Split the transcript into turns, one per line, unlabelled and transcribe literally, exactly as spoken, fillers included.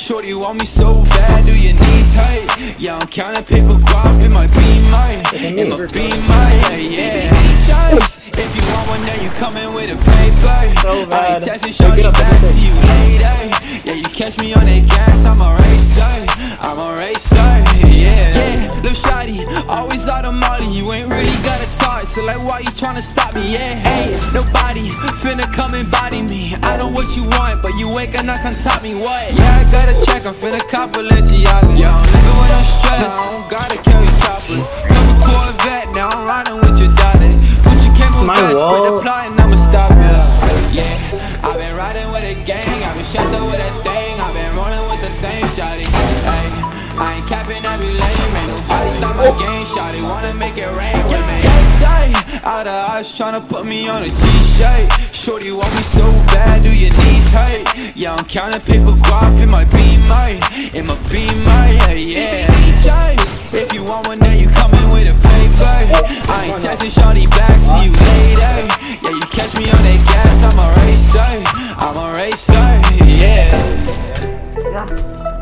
Shorty want me so bad, do your knees hurt? Yeah, I'm counting paper guap in my beamer, in my beamer, yeah, yeah. If you want one, then you coming with a paper. I ain't texting shorty back, see you later. Yeah, you catch me on that gas, I'm a racer, I'm a racer, yeah. Yeah, lil' shawty, always out of Molly, you ain't really gotta talk, so like why you tryna stop me, yeah. Ain't nobody finna come and body me. I know what you want, but you ain't gonna come top me, what? Yeah, I gotta check, I'm finna cop Balenciagas. Yeah, I'm living with no stress, I don't gotta carry choppers. Couple Corvette, now I'm riding with your daughter. Put your camo vest, quit the plotting, I'ma stop ya. Yeah, I've been riding with a gang, I've been shut up with a thing, I've been rolling with the same shawty. Ay, I ain't capping every lane, man, nobody stop my game, shawty. Wanna make it rain with me. Out of eyes tryna put me on a t-shirt. Shorty want me so bad, do your knees hurt? Yeah, I'm counting paper guap in my beamer, in my beamer, yeah, yeah. If you want one, then you coming with a paper. I ain't texting shorty back, see you later. Yeah, you catch me on that gas, I'm a racer, I'm a racer, yeah.
Yes.